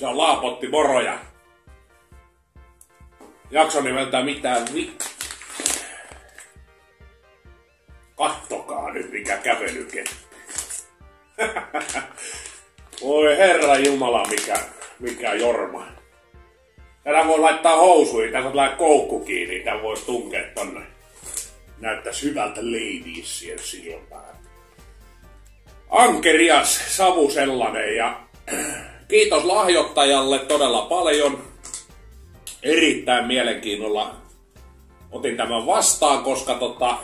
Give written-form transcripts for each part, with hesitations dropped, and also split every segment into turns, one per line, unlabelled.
on Laapotti moroja. Jakso nimeltä mitään Kattokaa nyt mikä kävelykeppi. Voi herra jumala mikä jorma. Tänä voi laittaa housuihin, tässä on tällainen koukku kiinni, tän vois tunkea tonne. Näyttäis hyvältä ladiesien silmään. Ankerias, savu sellainen ja kiitos lahjoittajalle todella paljon. Erittäin mielenkiinnolla otin tämän vastaan, koska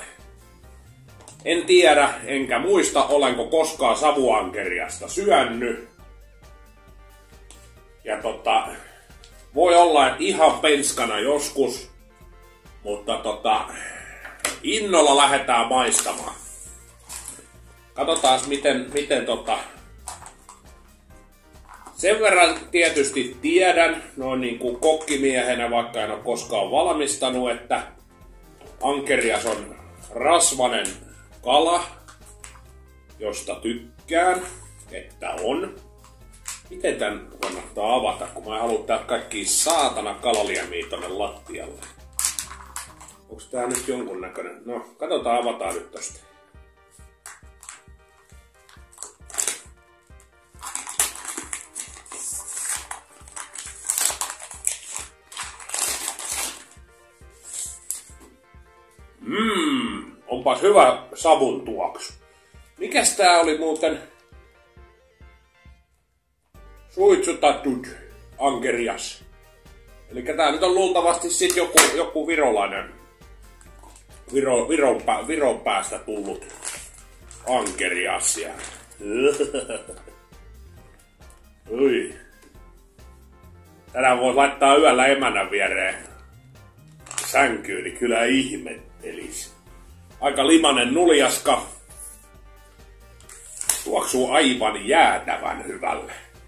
en tiedä enkä muista olenko koskaan savuankeriasta syönyt. Ja voi olla, että ihan penskana joskus, mutta innolla lähdetään maistamaan. Katsotaan miten sen verran tietysti tiedän, noin niin kuin kokkimiehenä, vaikka en ole koskaan valmistanut, että ankerias on rasvanen kala, josta tykkään, että on. Miten tän kannattaa avata, kun mä haluan tää kaikki saatana kalaliemiä tonne lattialle? Onks tää nyt jonkun näköinen? No, katsotaan, avataan nyt tosta. Onpas hyvä savun tuoksu. Mikäs tää oli muuten? Suitsutatut ankerias. Elikkä tää nyt on luultavasti sit joku virolainen Viron päästä tullut ankerias. Ui. Tänään vois laittaa yöllä emännän viereen sänkyyn, niin kyllä ihmettelis. Aika limanen nuljaska. Tuoksuu aivan jäätävän hyvälle.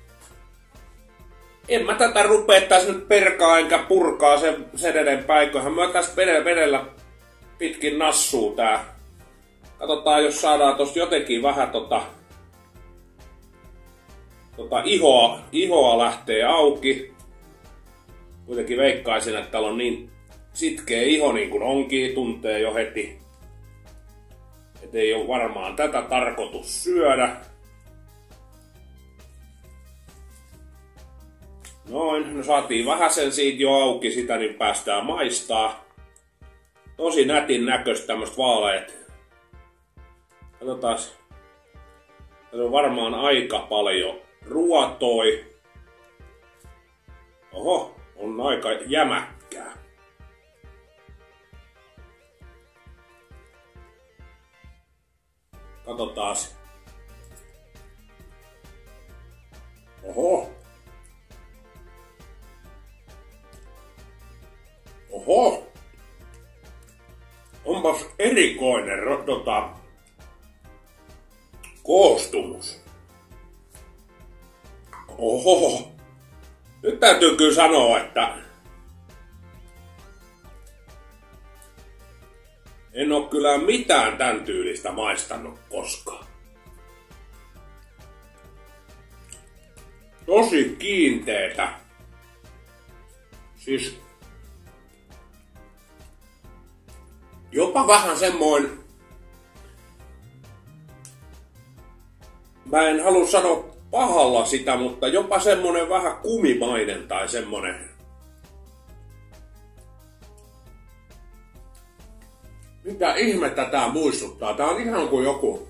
En mä tätä rupee tässä nyt perkaa enkä purkaa sen enempää. Eiköhän mä tässä vedellä pitkin nassuu tää. Katsotaan jos saadaan tosta jotenkin vähän ihoa lähtee auki. Kuitenkin veikkaisin, että täällä on niin sitkeä iho niin kuin onkin, tuntee jo heti. Et ei ole varmaan tätä tarkoitus syödä. Noin, no saatiin vähän sen siitä jo auki, sitä niin päästään maistaa. Tosi nätin näköistä tämmöstä vaaleet. Katsotaan. Tässä on varmaan aika paljon ruotoi. Oho, on aika jämäkkää. Katsotaas. Oho. Oho. Onpas erikoinen koostumus. Oho. Nyt täytyy kyllä sanoa, että en oo kyllä mitään tän tyylistä maistanut koskaan. Tosi kiinteetä. Siis jopa vähän semmoinen, mä en halua sanoa pahalla sitä, mutta jopa semmonen vähän kumimainen tai semmonen. Mitä ihmettä tää muistuttaa? Tää on ihan kuin joku.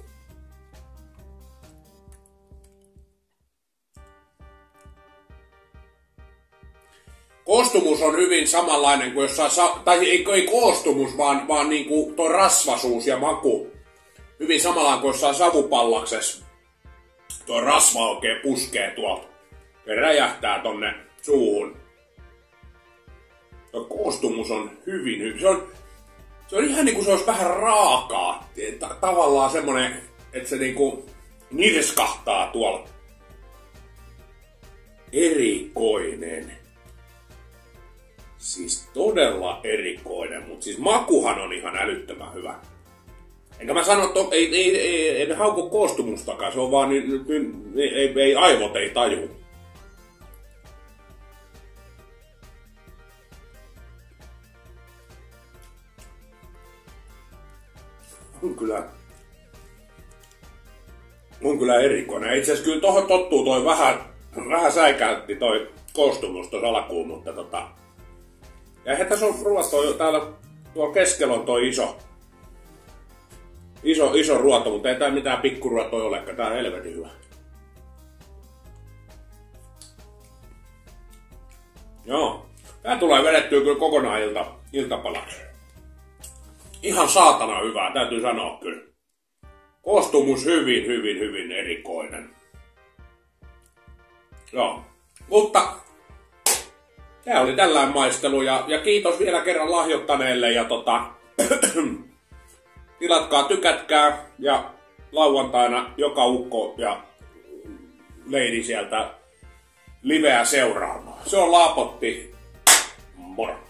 Koostumus on hyvin samanlainen kuin jossain, tai ei koostumus, vaan niinku tuo rasvasuus ja maku. Hyvin samanlainen kuin jossain savupallaksessa. Tuo rasva oikein puskee tuolta ja räjähtää tonne suuhun. Tuo koostumus on hyvin. Se on ihan niinku se olisi vähän raakaa. Tavallaan semmonen, että se niinku nirskahtaa tuolla. Erikoinen. Siis todella erikoinen, mutta siis makuhan on ihan älyttömän hyvä. Enkä mä sano, että en hauku koostumustakaan, se on vaan ei aivot ei taju. On kyllä erikoinen. Itse asiassa kyllä tohon tottuu toi vähän säikäytti toi koostumus tuossa alkuun, mutta ja eihän tässä on ruoat täällä tuolla keskellä on toi iso ruoto, mutta ei tää mitään pikkuruotoja olekaan. Tää on helvetin hyvä. Joo. Tää tulee vedettyä kyllä kokonaan iltapalaksi. Ihan saatana hyvää, täytyy sanoa kyllä. Koostumus hyvin erikoinen. Joo. Mutta tää oli tällainen maistelu ja kiitos vielä kerran lahjoittaneelle ja tilatkaa, tykätkää ja lauantaina joka ukko ja leidi sieltä liveä seuraamaan. Se on Laapotti. Moro!